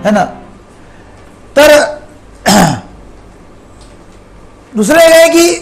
है ना. तर दुसरं एक आहे की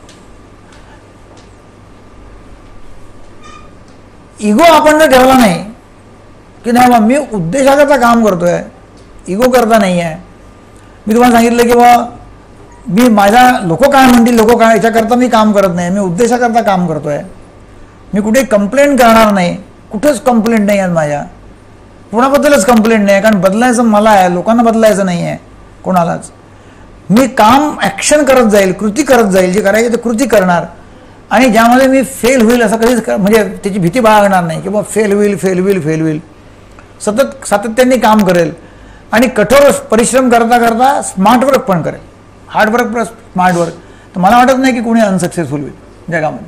इगो आपण जर ठेवला नाही की नाही बा मी उद्देशाकरता काम करतोय, इगो करता नाही आहे. मी तुम्हाला सांगितलं की बा मी माझ्या लोक काय म्हणतील, लोक काय, याच्याकरता मी काम करत नाही, मी उद्देशाकरता काम करतोय. मी कुठे कंप्लेंट करणार नाही, कुठेच कंप्लेंट नाही आहे माझ्या, कोणाबद्दलच कंप्लेंट नाही आहे. कारण बदलायचं मला आहे, लोकांना बदलायचं नाही आहे कोणालाच. मी काम ॲक्शन करत जाईल, कृती करत जाईल, जे करायचे ते कृती करणार. आणि ज्यामध्ये मी फेल होईल असं कधीच म्हणजे त्याची भीती बाळगणार नाही की बा फेल होईल. सतत सातत्याने काम करेल आणि कठोर परिश्रम करता करता स्मार्ट वर्क पण करेल. Hard work plus smart work. तर मला वाटत नाही की कोणी अनसक्सेसफुल होईल जगामध्ये.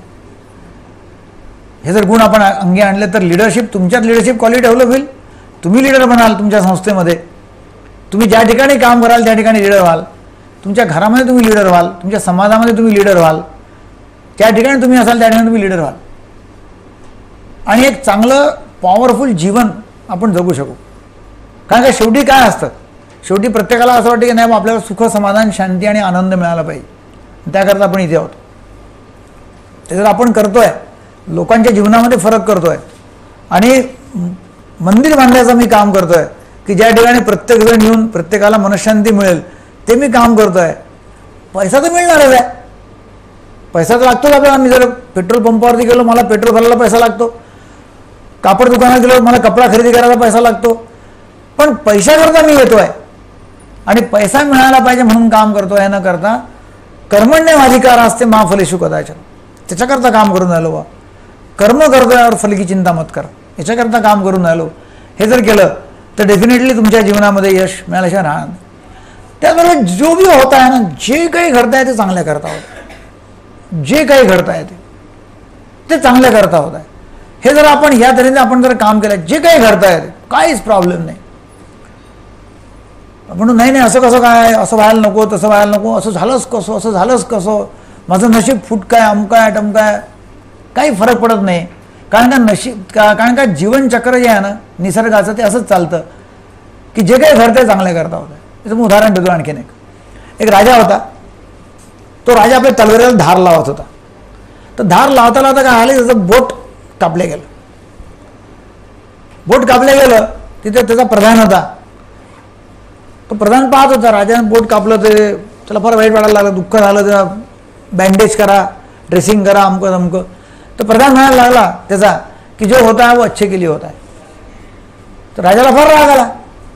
हे जर गुण आपण अंगी आणले तर लिडरशिप, तुमच्यात लिडरशिप क्वालिटी डेव्हलप होईल. तुम्ही लिडर बनाल तुमच्या संस्थेमध्ये. तुम्ही ज्या ठिकाणी काम कराल त्या ठिकाणी लिडर व्हाल. तुमच्या घरामध्ये तुम्ही लिडर व्हाल, तुमच्या समाजामध्ये तुम्ही लिडर व्हाल, त्या ठिकाणी तुम्ही असाल त्या ठिकाणी तुम्ही लिडर व्हाल. आणि एक चांगलं पॉवरफुल जीवन आपण जगू शकू. कारण का शेवटी काय असतं, शेवटी प्रत्येकाला असं वाटतं की नाही आपल्याला सुख, समाधान, शांती आणि आनंद मिळाला पाहिजे. त्याकरता आपण इथे आहोत. ते जर आपण करतोय, लोकांच्या जीवनामध्ये फरक करतोय आणि मंदिर बांधायचं मी काम करतोय की ज्या ठिकाणी प्रत्येकजण येऊन प्रत्येकाला मनशांती मिळेल, ते मी काम करतोय. पैसा तर मिळणारच आहे, पैसा तर लागतोच आपल्याला. मी जर पेट्रोल पंपावरती गेलो मला पेट्रोल भरायला पैसा लागतो, कापड दुकानात गेलो मला कपडा खरेदी करायला पैसा लागतो. पण पैशाकरता मी येतोय आणि पैसा मिळायला पाहिजे म्हणून काम करतोय न करता कर्मण्येवाधिकार असते मा फलेषु कदाचन, त्याच्याकरता काम करून राहिलो. बा कर्म करतोय और फल की चिंता मत कर, याच्याकरता काम करून राहिलो. हे जर केलं तर डेफिनेटली तुमच्या जीवनामध्ये यश मिळाल्याशिवाय राहणार नाही. त्याबरोबर जो भी होत आहे ना, जे काही घडताय ते चांगल्या करता होत आहे. जे काही घडताय ते चांगल्या करता होत आहे. हे जर आपण या तऱ्हेने आपण जर काम केलं, जे काही घडताय ते काहीच प्रॉब्लेम नाही. म्हणून नाही असं कसं काय, असं व्हायला नको, तसं व्हायला नको, असं झालंच कसं, असं झालंच कसं, माझं नशीब फुटकाय, अमकाय टमकाय, काही फरक पडत नाही. कारण का नशीब कारण का जीवनचक्र जे आहे ना निसर्गाचं, ते असंच चालतं की जे काही घडतंय चांगल्या करता होतं. त्याचं मी उदाहरण देतो. आणखीन एक राजा होता. तो राजा आपल्या तलवारीला धार लावत होता. तर धार लावता लावता काय आले, त्याचं बोट कापले गेलं. बोट कापले गेलं, तिथे त्याचा प्रधान होता. तो प्रधान पाहत होता, राजाने बोट कापलं, ते त्याला फार वाईट वाटायला लागलं, दुःख झालं. त्याला बँडेज करा, ड्रेसिंग करा, अमकं तमकं. तर प्रधान म्हणायला लागला त्याचा की जो होता है वो अच्छे के लिए होता है. तर राजाला फार राग आला.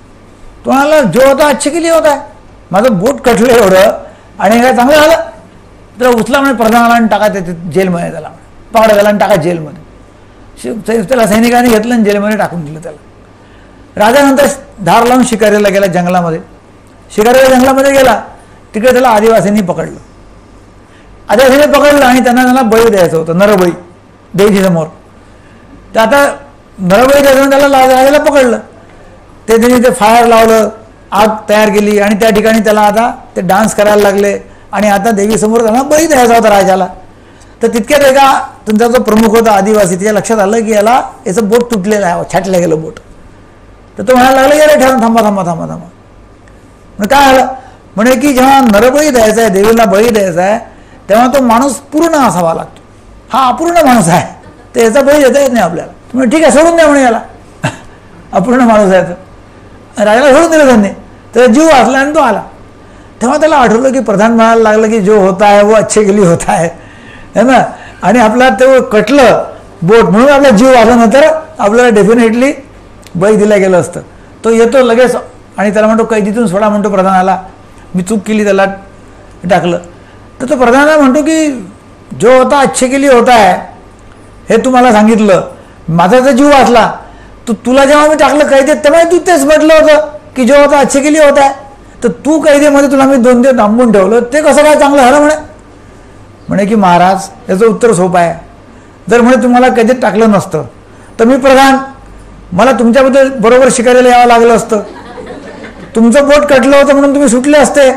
तो म्हणाला जो होता अच्छे के लिए होता है, माझं बोट कटलं एवढं आणि काय चांगलं झालं. तर उचला म्हणे प्रधानाला आणि टाका ते जेलमध्ये, त्याला पकडा त्याला आणि टाका जेलमध्ये. त्याला सैनिकांनी घेतलं आणि जेलमध्ये टाकून दिलं त्याला. राजानंतर धार लावून शिकारीला गेला जंगलामध्ये. शिकारीला जंगलामध्ये गेला, तिकडे त्याला आदिवासींनी पकडलं. आदिवासींनी पकडलं आणि त्यांना बळी द्यायचं होतं, नरबळी देवीसमोर. तर आता नरबळी द्यायचं त्याला राजाला पकडलं. ते त्यांनी ते फायर लावलं, आग तयार केली आणि त्या ठिकाणी त्याला आता ते डान्स करायला लागले आणि आता देवीसमोर त्यांना बळी द्यायचा होता राजाला. तर तितक्यात एका तुमचा जो प्रमुख होता आदिवासी, त्याच्या लक्षात आलं की याचं बोट तुटलेलं आहे, छाटलं गेलं बोट. तर तो म्हणायला लागला यारे ठेवा, थांबा थांबा थांबा थांबा. म्हणजे काय आलं म्हणे की जेव्हा नरबळी द्यायचा आहे, देवीला बळी द्यायचा आहे, तेव्हा तो माणूस पूर्ण असावा लागतो. हा अपूर्ण माणूस आहे, तर याचा बळी देता येत नाही आपल्याला. म्हणजे ठीक आहे सोडून द्या म्हणे याला, अपूर्ण माणूस आहे. तर राजाला सोडून दिलं त्यांनी. त्याचा जीव वाचला आणि तो आला. तेव्हा त्याला आठवलं की प्रधान म्हणायला लागलं की जो होता है वो अच्छे के लिए होता है ना. आणि आपला ते कटलं बोट म्हणून आपला जीव वाचला, नंतर आपल्याला डेफिनेटली बळी दिला गेलं असतं. तो येतो लगेच आणि त्याला म्हणतो कैदीतून सोडा म्हणतो प्रधानाला. मी चूक केली, त्याला टाकलं. तर तो प्रधानाला म्हणतो की जो होता अच्छे के लिए होता है, हे तू मला सांगितलं, माझा तर जीव वाचला. तुला जेव्हा मी टाकलं कैदेत तेव्हा तू तेच म्हटलं होतं की जो होता अच्छे के लिए होता है. तर तू कैदेमध्ये तुला मी 2 दिवस थांबून ठेवलं, ते कसं काय चांगलं झालं म्हणे की महाराज याचं उत्तर सोपं आहे. जर म्हणे तुम्हाला कैदेत टाकलं नसतं तर मी प्रधान, मला तुमच्याबद्दल बरोबर शिकायला यावं लागलं असतं. तुमचं बोट कटलं होतं म्हणून तुम्ही सुटले असते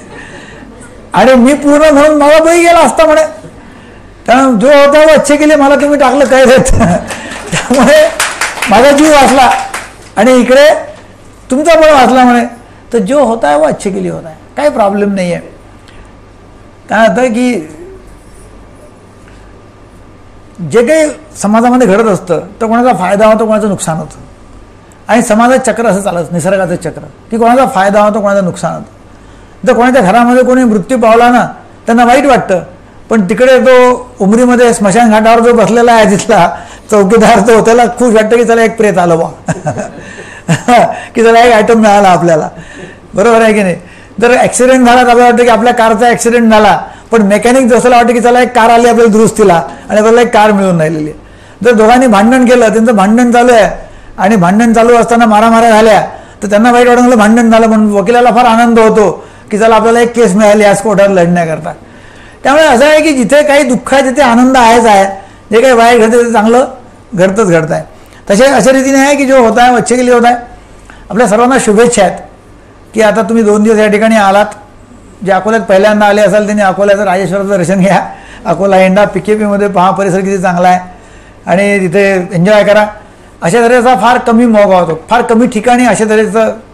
आणि मी पूर्ण म्हणून मला बळी गेला असता म्हणे. त्यामुळे जो होता वो अच्छे केले, मला तुम्ही टाकलं कैदेत, त्यामुळे माझा जीव वाचला. आणि इकडे तुमचा बळ वाचला म्हणे, तर जो होता है वो अच्छे के लिए होता है, काही प्रॉब्लेम नाही आहे. काय होतं की जे काही समाजामध्ये घडत असतं तर कोणाचा फायदा होतो, कोणाचं नुकसान होतं. आणि समाजाचं चक्र असं चालत, निसर्गाचं चक्र, की कोणाचा फायदा होतो, कोणाचं नुकसान होतं. जर कोणाच्या घरामध्ये कोणी मृत्यू पावला ना, त्यांना वाईट वाटतं, पण तिकडे तो उमरीमध्ये स्मशान घाटावर जो बसलेला आहे तिथला चौकीदार, तो त्याला खुश वाटतं की चला एक प्रेत आलं बा की चला एक आयटम मिळाला आपल्याला. बरोबर आहे की नाही. जर ॲक्सिडेंट झाला तर आपल्याला वाटतं की आपल्या कारचा ॲक्सिडेंट झाला, पण मेकॅनिक जसं वाटतं की चला एक कार आली आपल्याला दुरुस्तीला आणि आपल्याला एक कार मिळून राहिलेली. जर दोघांनी भांडण केलं, त्यांचं भांडण चालू आहे आणि भांडण चालू असताना मारामाऱ्या झाल्या, तर त्यांना वाईट वाटून भांडण झालं, म्हणून वकिलाला फार आनंद होतो की चला आपल्याला एक केस मिळाली आज कोर्टात लढण्याकरता. त्यामुळे असं आहे की जिथे काही दुःख आहे तिथे आनंद आहेच आहे, जे काही वाईट घडतं ते चांगलं घडतंच घडत आहे. तसे अशा रीतीने आहे की जो होता है अच्छे के लिए होता है. आपल्या सर्वांना शुभेच्छा आहेत की आता तुम्ही 2 दिवस या ठिकाणी आलात. जे अकोल्यात पहिल्यांदा आले असाल त्यांनी अकोल्याचं राजेश्वराचं दर्शन घ्या, अकोला एंडा PKPमध्ये पहा, परिसर किती चांगला आहे आणि तिथे एन्जॉय करा. अशा तऱ्हेचा फार कमी मोगा होतो, फार कमी ठिकाणी अशा तऱ्हेचं